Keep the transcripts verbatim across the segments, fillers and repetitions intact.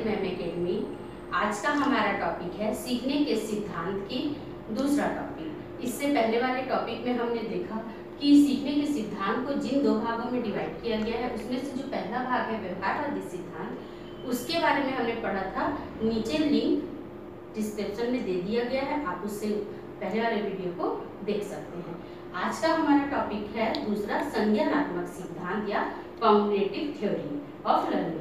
Ma'am academy. आज का हमारा टॉपिक है सीखने के सिद्धांत की दूसरा टॉपिक। इससे पहले वाले टॉपिक में हमने देखा कि सीखने के सिद्धांत को जिन दो भागों में डिवाइड किया गया है उसमें से जो पहला भाग है व्यवहारवादी सिद्धांत, उसके बारे में हमने पढ़ा था। नीचे लिंक डिस्क्रिप्शन में दे दिया गया है, आप उससे पहले वाले वीडियो को देख सकते हैं। आज का हमारा टॉपिक है दूसरा संज्ञानात्मक सिद्धांत या कॉग्निटिव थ्योरी ऑफ लर्निंग।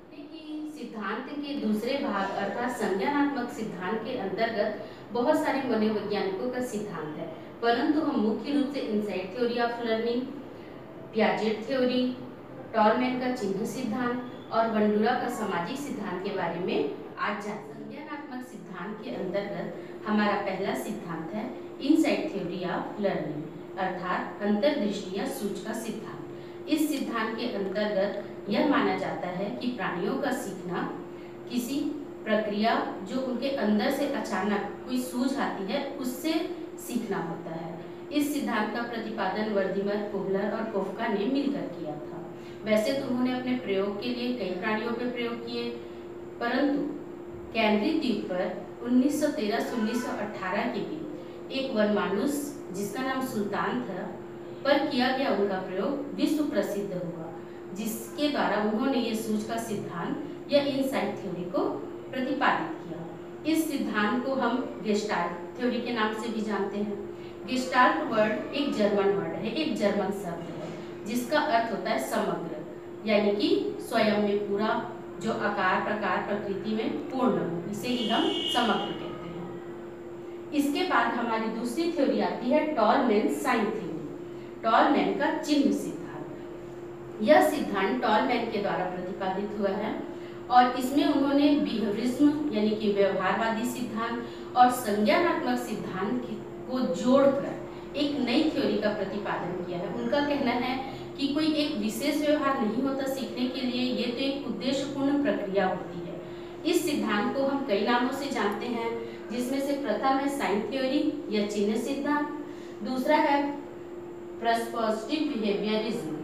सिद्धांत के दूसरे भाग अर्थात संज्ञानात्मक सिद्धांत के अंतर्गत बहुत सारे मनोवैज्ञानिकों का सिद्धांत है, परंतु हम मुख्य रूप से insight theory of learning, Piaget theory, Tolman का चिन्ह सिद्धांत और बंडूरा का सामाजिक सिद्धांत के बारे में आज जान। संज्ञानात्मक सिद्धांत के अंतर्गत हमारा पहला सिद्धांत है इनसाइट थ्योरी ऑफ लर्निंग अर्थात अंतर्दृष्टि या सूझ का सिद्धांत। इस सिद्धांत के अंतर्गत यह माना जाता है कि प्राणियों का सीखना किसी प्रक्रिया जो उनके अंदर से अचानक कोई सूझ आती है उससे सीखना होता है। इस सिद्धांत का प्रतिपादन वर्दीमर, कोहलर और कोफका ने मिलकर किया था। वैसे तो उन्होंने अपने प्रयोग के लिए कई प्राणियों पर प्रयोग किए, परंतु कैनरी द्वीप पर उन्नीस सौ तेरह से उन्नीस सौ अठारह के बीच एक वनमानुष जिसका नाम सुल्तान था पर किया गया उनका प्रयोग विश्व प्रसिद्ध हुआ, जिसके द्वारा उन्होंने ये सूझ का सिद्धांत या इनसाइट थ्योरी को प्रतिपादित किया। इस सिद्धांत को हम गेस्टाल्ट थ्योरी के नाम से भी जानते हैं। गेस्टाल्ट वर्ड एक जर्मन वर्ड है, एक जर्मन शब्द है जिसका अर्थ होता है समग्र, यानी कि स्वयं में पूरा, जो आकार प्रकार प्रकृति में पूर्ण हो, इसे ही हम समग्र कहते हैं। इसके बाद हमारी दूसरी थ्योरी आती है टॉलमैन साइन थ्योरी, टॉलमैन का चिन्ह सिद्धांत। यह सिद्धांत टॉलमैन के द्वारा प्रतिपादित हुआ है और इसमें उन्होंने बिहेवियरिज्म यानी कि व्यवहारवादी सिद्धांत और संज्ञानात्मक सिद्धांत को जोड़कर एक नई थ्योरी का प्रतिपादन किया है। उनका कहना है कि कोई एक विशेष व्यवहार नहीं होता सीखने के लिए, ये तो एक उद्देश्यपूर्ण प्रक्रिया होती है। इस सिद्धांत को हम कई नामों से जानते हैं, जिसमें से प्रथम है साइन थ्योरी या चिन्ह सिद्धांत, दूसरा है प्रस्पोजिटिव बिहेवियरिज्म,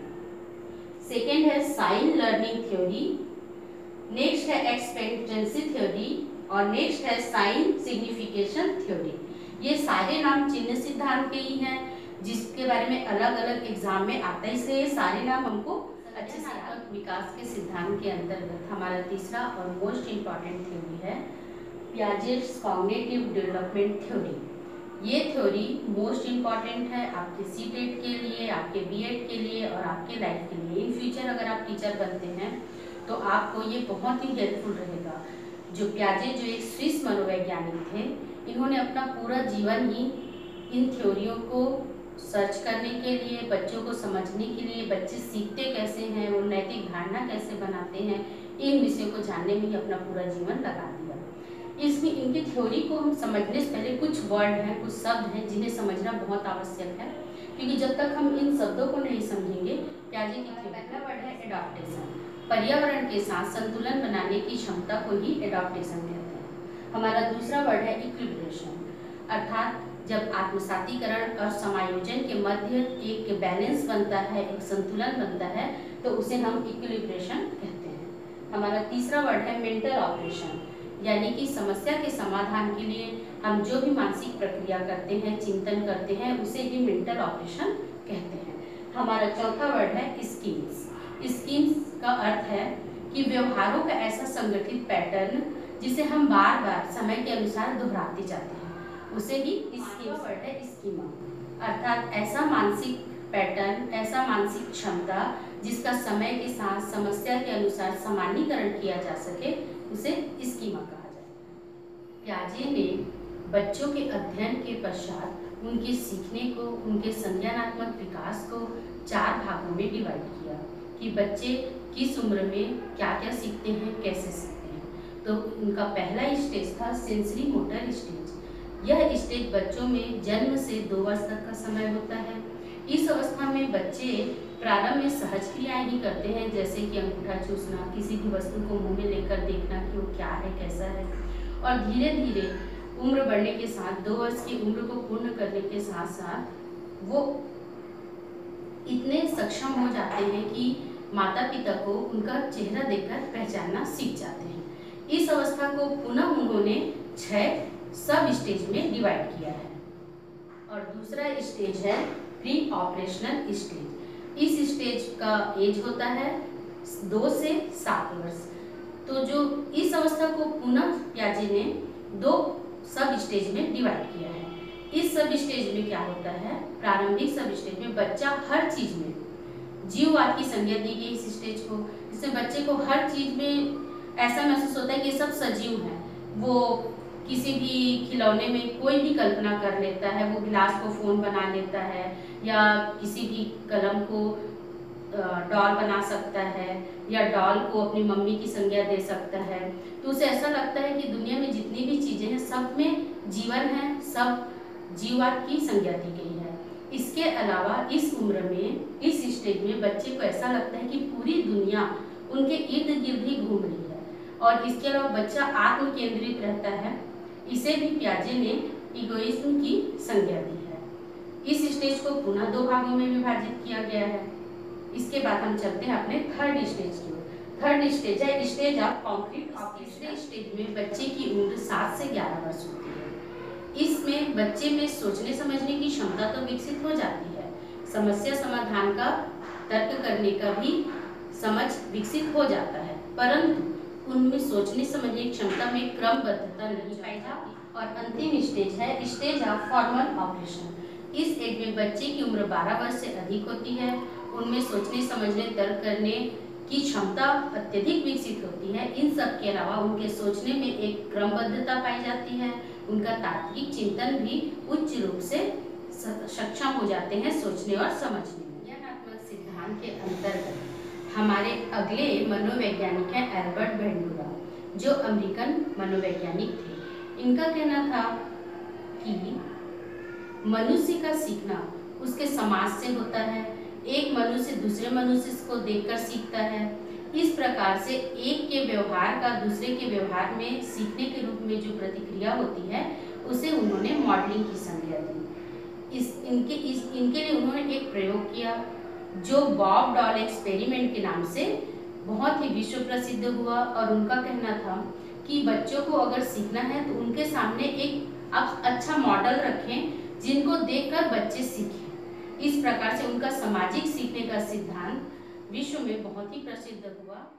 सेकेंड है साइन लर्निंग थ्योरी, नेक्स्ट है एक्सपेक्टेंसी थ्योरी और नेक्स्ट है साइन सिग्निफिकेशन थ्योरी। ये सारे नाम चिन्ह सिद्धांत के ही हैं, जिसके बारे में अलग अलग एग्जाम में आता है, इसलिए ये सारे नाम हमको अच्छे से याद। विकास के सिद्धांत के अंतर्गत हमारा तीसरा और मोस्ट इम्पॉर्टेंट थ्योरी है पियाजेट्स कॉग्निटिव डेवलपमेंट थ्योरी। ये थ्योरी मोस्ट इम्पॉर्टेंट है आपके सी टेट के लिए, आपके बी एड के लिए और आपके लाइफ के लिए। इन फ्यूचर अगर आप टीचर बनते हैं तो आपको ये बहुत ही हेल्पफुल रहेगा। जो पियाजे जो एक स्विस मनोवैज्ञानिक थे, इन्होंने अपना पूरा जीवन ही इन थ्योरियों को सर्च करने के लिए, बच्चों को समझने के लिए, बच्चे सीखते कैसे हैं, वो नैतिक धारणा कैसे बनाते हैं, इन विषयों को जानने में ही अपना पूरा जीवन लगा दिया। इसमें इनकी थ्योरी को हम समझने से पहले कुछ वर्ड हैं, कुछ शब्द हैं जिन्हें समझना बहुत आवश्यक है, क्योंकि जब तक हम इन शब्दों को नहीं समझेंगे। पियाजे की थ्योरी पहला वर्ड है एडॉप्टेशन, पर्यावरण के साथ संतुलन बनाने की क्षमता को ही एडॉप्टेशन कहते हैं। हमारा दूसरा वर्ड है इक्विलिब्रेशन, अर्थात जब आत्मसातीकरण और समायोजन के मध्य एक बैलेंस बनता है, एक संतुलन बनता है, तो उसे हम इक्विलिब्रेशन कहते हैं। हमारा तीसरा वर्ड है मेंटल ऑपरेशन, यानी कि समस्या के समाधान के लिए हम जो भी मानसिक प्रक्रिया करते हैं, चिंतन करते हैं, उसे ही मेंटल ऑपरेशन कहते हैं। हमारा चौथा वर्ड है स्कीम्स। स्कीम्स का अर्थ है कि व्यवहारों का ऐसा संगठित पैटर्न जिसे हम बार बार समय के अनुसार दोहराते जाते हैं, उसे ही स्कीम वर्ड है स्कीमा, अर्थात ऐसा मानसिक पैटर्न, ऐसा मानसिक क्षमता जिसका समय के साथ समस्या के अनुसार सामान्यीकरण किया जा सके, उसे स्कीमा कहा जाए। पियाजे ने बच्चों के अध्ययन के पश्चात उनके सीखने को, उनके संज्ञानात्मक विकास को चार भागों में डिवाइड किया कि बच्चे किस उम्र में क्या क्या सीखते हैं, कैसे सीखते हैं। तो उनका पहला स्टेज था सेंसरी मोटर स्टेज। यह स्टेज बच्चों में जन्म से दो वर्ष तक का समय होता है। इस अवस्था में बच्चे प्रारंभ में सहज क्रियाएं ही करते हैं, जैसे कि अंगूठा चूसना, किसी भी वस्तु को मुंह में लेकर देखना कि वो क्या है, कैसा है, और धीरे धीरे उम्र बढ़ने के साथ, दो वर्ष की उम्र को पूर्ण करने के साथ साथ वो इतने सक्षम हो जाते हैं कि माता पिता को उनका चेहरा देखकर पहचानना सीख जाते हैं। इस अवस्था को पुनः उन्होंने छह सब स्टेज में डिवाइड किया है। और दूसरा स्टेज है प्री ऑपरेशनल स्टेज। इस स्टेज का एज होता है दो से सात वर्ष। तो जो इस अवस्था को पुनः पियाजे ने दो सब स्टेज में डिवाइड किया है। इस सब स्टेज में क्या होता है, प्रारंभिक सब स्टेज में बच्चा हर चीज में जीववाद की संज्ञा दी गई इस स्टेज को। इससे बच्चे को हर चीज में ऐसा महसूस होता है कि सब सजीव है। वो किसी भी खिलौने में कोई भी कल्पना कर लेता है, वो गिलास को फोन बना लेता है या किसी भी कलम को डॉल बना सकता है या डॉल को अपनी मम्मी की संज्ञा दे सकता है। तो उसे ऐसा लगता है कि दुनिया में जितनी भी चीजें हैं सब में जीवन है, सब जीववाद की संज्ञा दी गई है। इसके अलावा इस उम्र में, इस स्टेज में बच्चे को ऐसा लगता है कि पूरी दुनिया उनके इर्द गिर्द ही घूम रही है। और इसके अलावा बच्चा आत्म केंद्रित रहता है। इसे भी पियाजे ने इगोइज्म की संज्ञा दी है। इस स्टेज को पुनः दो भागों में विभाजित किया गया है। इसके बाद हम चलते हैं अपने थर्ड स्टेज की ओर। थर्ड स्टेज है stage of concrete operation. Stage में बच्चे की उम्र सात से ग्यारह वर्ष होती है। इसमें बच्चे में सोचने समझने की क्षमता तो विकसित हो जाती है, समस्या समाधान का तर्क करने का भी समझ विकसित हो जाता है, परंतु उनमें सोचने समझने की क्षमता में क्रमबद्धता नहीं पाई जाती। और अंतिम स्टेज है स्टेज ऑफ फॉर्मल ऑपरेशन। इस एज में बच्चे की उम्र बारह वर्ष से अधिक होती है। उनमें सोचने समझने तर्क करने की क्षमता अत्यधिक विकसित होती है। इन सब के अलावा उनके सोचने में एक क्रमबद्धता पाई जाती है। उनका तार्किक चिंतन भी उच्च रूप से सक्षम हो जाते हैं सोचने और समझने में। ज्ञानात्मक सिद्धांत के अंतर्गत हमारे अगले मनोवैज्ञानिक हैं एल्बर्ट बेंडूरा, जो अमेरिकन मनोवैज्ञानिक थे। इनका कहना था कि मनुष्य का सीखना उसके समाज से होता है। एक मनुष्य दूसरे मनुष्य को देखकर सीखता है। इस प्रकार से एक के व्यवहार का दूसरे के व्यवहार में सीखने के रूप में जो प्रतिक्रिया होती है उसे उन्होंने मॉडलिंग की संज्ञा दी। इस इनके इस इनके लिए उन्होंने एक प्रयोग किया जो बॉब डॉल एक्सपेरिमेंट के नाम से बहुत ही विश्व प्रसिद्ध हुआ। और उनका कहना था कि बच्चों को अगर सीखना है तो उनके सामने एक आप अच्छा मॉडल रखें जिनको देखकर बच्चे सीखें। इस प्रकार से उनका सामाजिक सीखने का सिद्धांत विश्व में बहुत ही प्रसिद्ध हुआ।